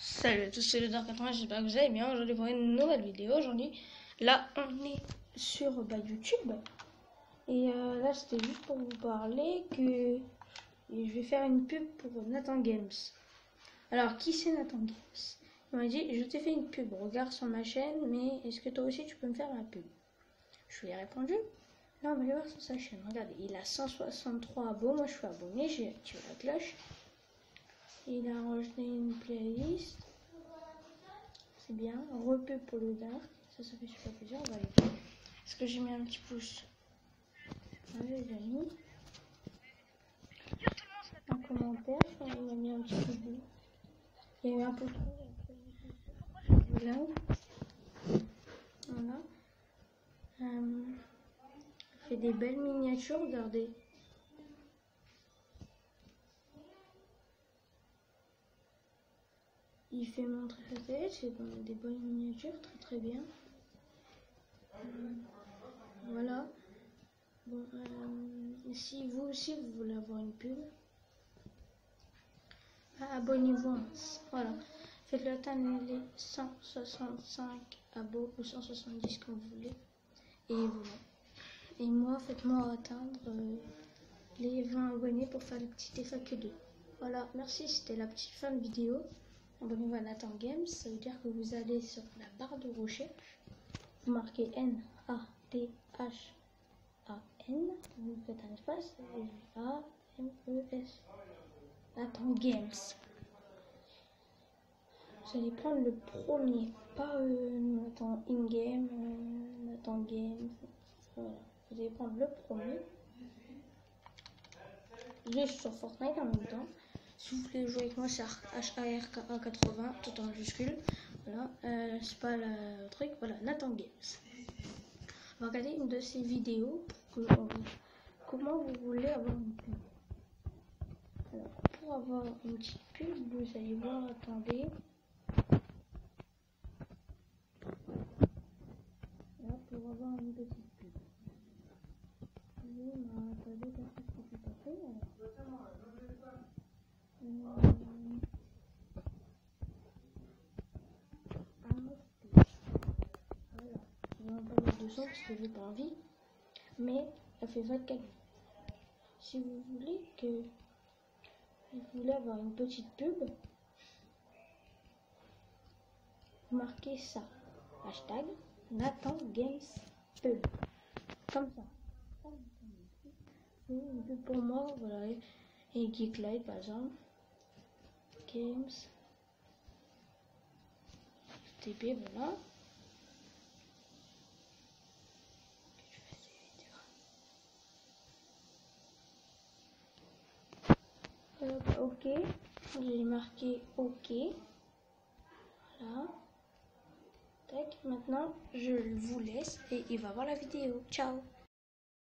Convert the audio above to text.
Salut à tous, c'est le Dark80, j'espère que vous allez bien. Aujourd'hui pour une nouvelle vidéo. Aujourd'hui, là on est sur YouTube. Et là c'était juste pour vous parler que je vais faire une pub pour Nathan Games. Alors qui c'est Nathan Games? Il m'a dit je t'ai fait une pub, regarde sur ma chaîne, mais est-ce que toi aussi tu peux me faire la pub? Je lui ai répondu non, on va aller voir sur sa chaîne. Regardez, il a 163 abos, moi je suis abonné, j'ai activé la cloche. Il a enregistré une playlist. C'est bien. Repub pour le dark. Ça fait super plaisir. On va aller voir. Est-ce que j'ai mis un petit pouce? Ouais, les amis. Un commentaire. Il m'a mis un petit peu de. Il y a eu un peu trop. Voilà. Il fait des belles miniatures. Regardez. Il fait montrer sa tête, c'est des bonnes miniatures, très bien. Voilà. Bon, si vous aussi vous voulez avoir une pub, abonnez-vous. Voilà. Faites-le atteindre les 165 abos ou 170 comme vous voulez. Et voilà. Et moi, faites-moi atteindre les 20 abonnés pour faire le petit FAQ2. Voilà, merci, c'était la petite fin de vidéo. Abonnez-vous à Nathan Games, ça veut dire que vous allez sur la barre de recherche, vous marquez N-A-T-H-A-N, vous faites un espace, A-M-E-S, Nathan Games. Vous allez prendre le premier, pas Nathan In-Game, Nathan Games, voilà. Vous allez prendre le premier. Je suis sur Fortnite en même temps. Si vous voulez jouer avec moi, c'est HARKA80, tout en majuscule. Voilà, c'est pas le truc. Voilà, Nathan Games. On va regarder une de ces vidéos pour que comment vous voulez avoir une pub. Alors, pour avoir une petite pub, vous allez voir, attendez. Là, pour avoir une petite pub. Attendez, qu'est-ce que c'est pas fait alors. Voilà, je vais en mettre 200 parce que j'ai pas envie, mais elle fait 24 vues. Si vous voulez avoir une petite pub, vous marquez ça, hashtag Nathan Games Pub, comme ça. Une pub pour moi, voilà, et Geeklight par exemple, Games, TP, voilà. Ok, j'ai marqué ok, voilà. Tac, maintenant je vous laisse et il va voir la vidéo. Ciao.